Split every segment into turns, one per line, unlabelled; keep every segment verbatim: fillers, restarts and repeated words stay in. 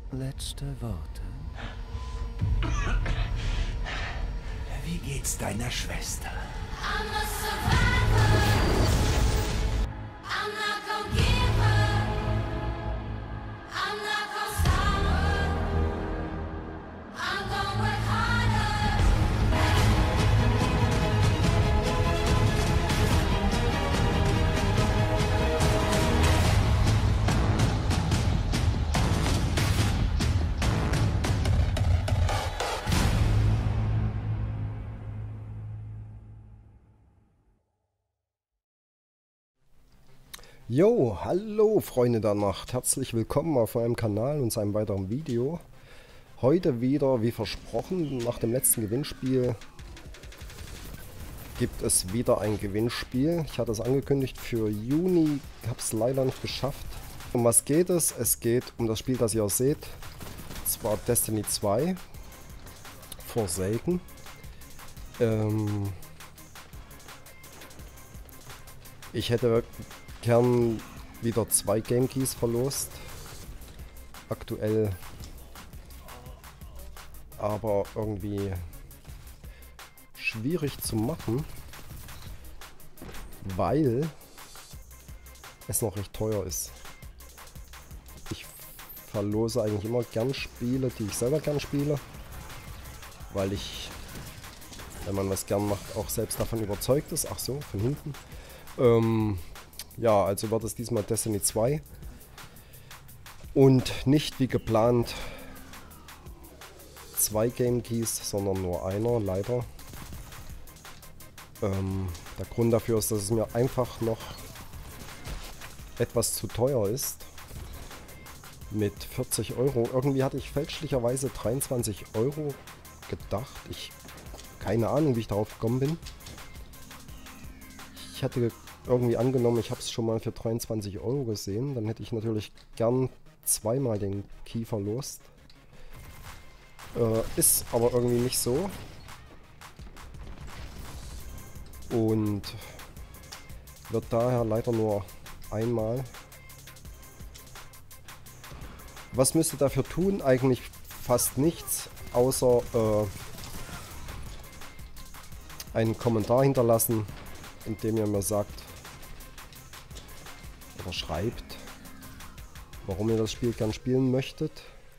Letzte Worte.
Wie geht's deiner Schwester?
I'm a survivor. I'm not gonna give up. I'm not gonna stop. I'm gonna work harder.
Jo, hallo Freunde der Nacht, herzlich willkommen auf meinem Kanal und seinem weiteren Video. Heute wieder, wie versprochen, nach dem letzten Gewinnspiel gibt es wieder ein Gewinnspiel. Ich hatte es angekündigt für Juni, habe es leider nicht geschafft. Um was geht es? Es geht um das Spiel, das ihr seht, und zwar Destiny zwei, Forsaken. Ähm, ich hätte gern wieder zwei Game Keys verlost. Aktuell aber irgendwie schwierig zu machen, weil es noch recht teuer ist. Ich verlose eigentlich immer gern Spiele, die ich selber gern spiele, weil ich, wenn man was gern macht, auch selbst davon überzeugt ist. Ach so, von hinten. Ähm, Ja, also wird es diesmal Destiny zwei und nicht wie geplant zwei Game Keys, sondern nur einer, leider. Ähm, der Grund dafür ist, dass es mir einfach noch etwas zu teuer ist. Mit vierzig Euro. Irgendwie hatte ich fälschlicherweise dreiundzwanzig Euro gedacht. Ich keine Ahnung, wie ich darauf gekommen bin. Ich hatte irgendwie angenommen, ich habe es schon mal für dreiundzwanzig Euro gesehen. Dann hätte ich natürlich gern zweimal den Key verlost. Äh, ist aber irgendwie nicht so. Und wird daher leider nur einmal. Was müsst ihr dafür tun? Eigentlich fast nichts, außer äh, einen Kommentar hinterlassen, indem ihr mir sagt, oder schreibt, warum ihr das Spiel gern spielen möchtet.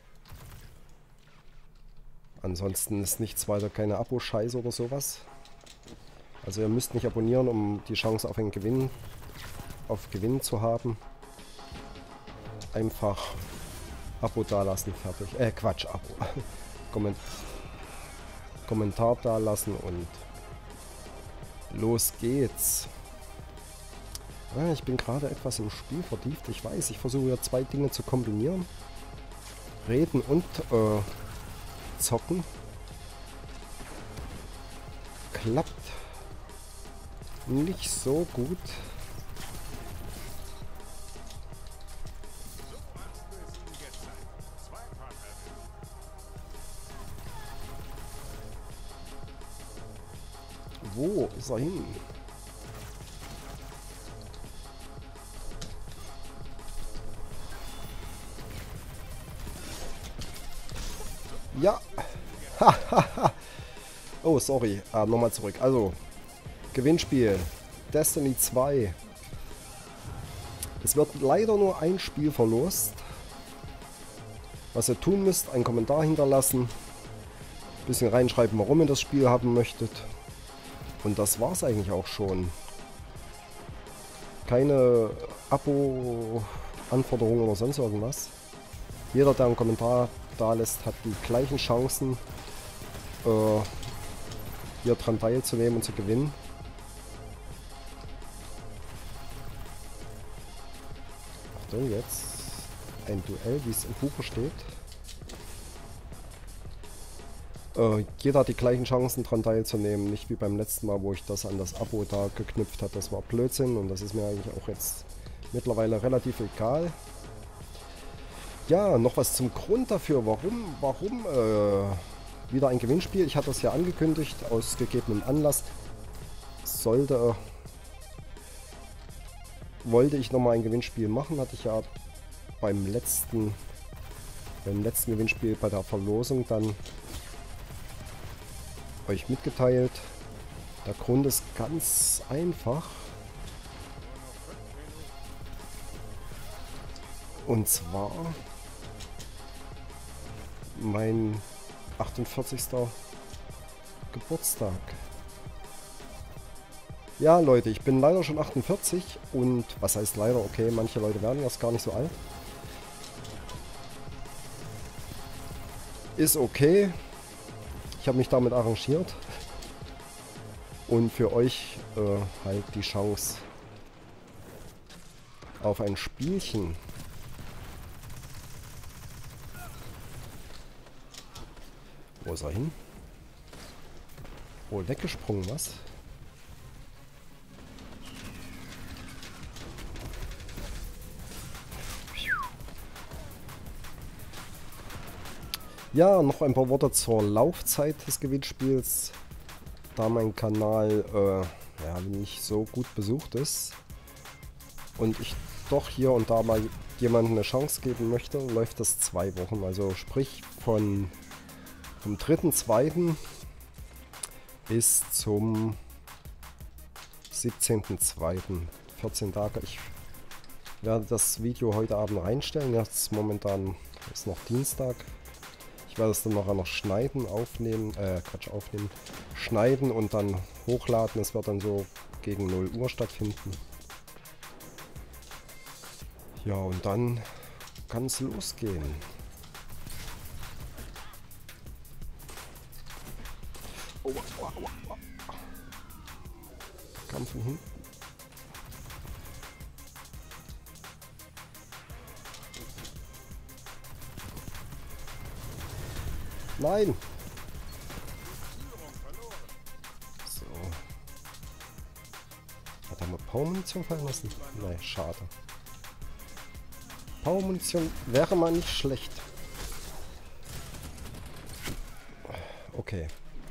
Ansonsten ist nichts weiter, keine Abo-Scheiße oder sowas. Also ihr müsst nicht abonnieren, um die Chance auf einen Gewinn, auf Gewinn zu haben. Einfach Abo dalassen, fertig. Äh, Quatsch, Abo. Komment Kommentar dalassen und los geht's. Ah, ich bin gerade etwas im Spiel vertieft. Ich weiß, ich versuche ja zwei Dinge zu kombinieren. Reden und äh, zocken. Klappt nicht so gut. Wo ist er hin? Ja. Oh, sorry. Ah, nochmal zurück. Also, Gewinnspiel. Destiny zwei. Es wird leider nur ein Spiel verlost. Was ihr tun müsst, einen Kommentar hinterlassen. Ein bisschen reinschreiben, warum ihr das Spiel haben möchtet. Und das war's eigentlich auch schon. Keine Abo-Anforderungen oder sonst irgendwas. Jeder, der einen Kommentar da lässt, hat die gleichen Chancen, äh, hier dran teilzunehmen und zu gewinnen. Achtung, jetzt ein Duell, wie es im Buche steht. Äh, jeder hat die gleichen Chancen dran teilzunehmen, nicht wie beim letzten Mal, wo ich das an das Abo da geknüpft habe. Das war Blödsinn und das ist mir eigentlich auch jetzt mittlerweile relativ egal. Ja, noch was zum Grund dafür, warum, warum äh, wieder ein Gewinnspiel. Ich hatte das ja angekündigt, aus gegebenem Anlass. Sollte, wollte ich nochmal ein Gewinnspiel machen, hatte ich ja beim letzten beim letzten Gewinnspiel bei der Verlosung dann euch mitgeteilt. Der Grund ist ganz einfach. Und zwar mein achtundvierzigster Geburtstag. Ja, Leute, ich bin leider schon achtundvierzig und was heißt leider? Okay, manche Leute werden erst gar nicht so alt. Ist okay. Ich habe mich damit arrangiert. Und für euch äh, halt die Chance auf ein Spielchen. Wo ist er hin? Wohl weggesprungen, was? Ja, noch ein paar Worte zur Laufzeit des Gewinnspiels. Da mein Kanal äh, ja, nicht so gut besucht ist und ich doch hier und da mal jemandem eine Chance geben möchte, läuft das zwei Wochen. Also sprich von vom dritten zweiten bis zum siebzehnten zweiten vierzehn Tage. Ich werde das Video heute Abend reinstellen. Jetzt momentan ist noch Dienstag. Ich werde es dann nachher noch schneiden, aufnehmen, äh, Quatsch, aufnehmen, schneiden und dann hochladen. Es wird dann so gegen null Uhr stattfinden. Ja, und dann kann es losgehen. Oh, oh, oh, oh. Kam von hinten. Nein! So. Hat er mal Powermunition fallen lassen? Nein, schade. Powermunition wäre mal nicht schlecht. Okay.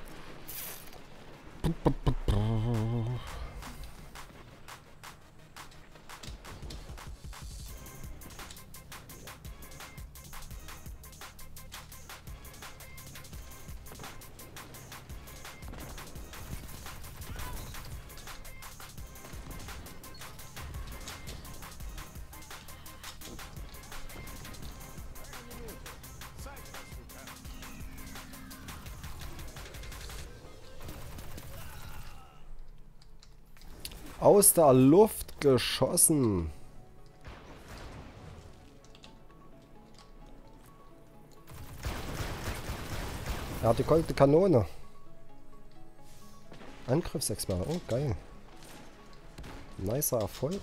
Aus der Luft geschossen. Er hat die goldene Kanone. Angriffsexperte. Oh, geil. Nicer Erfolg.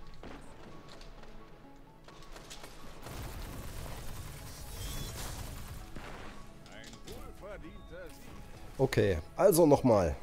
Okay, also nochmal.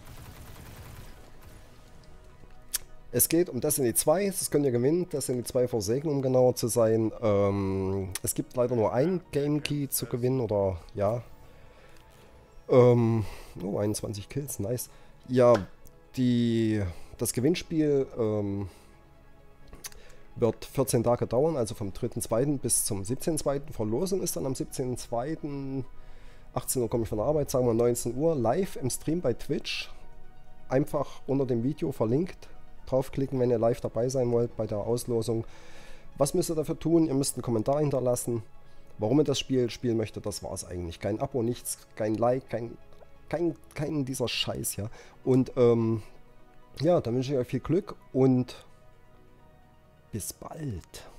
Es geht um Destiny zwei, das könnt ihr gewinnen, Destiny zwei Versägen, um genauer zu sein. Ähm, es gibt leider nur ein Game Key zu gewinnen, oder ja. Ähm, oh, einundzwanzig Kills, nice. Ja, die, das Gewinnspiel ähm, wird vierzehn Tage dauern, also vom dritten zweiten bis zum siebzehnten zweiten Verlosung ist dann am siebzehnten zweiten achtzehn Uhr komme ich von der Arbeit, sagen wir neunzehn Uhr, live im Stream bei Twitch. Einfach unter dem Video verlinkt. Draufklicken, wenn ihr live dabei sein wollt bei der Auslosung. Was müsst ihr dafür tun? Ihr müsst einen Kommentar hinterlassen, warum ihr das Spiel spielen möchtet. Das war es eigentlich. Kein Abo, nichts, kein Like, kein, kein, kein dieser Scheiß, ja. Und ähm, ja, dann wünsche ich euch viel Glück und bis bald.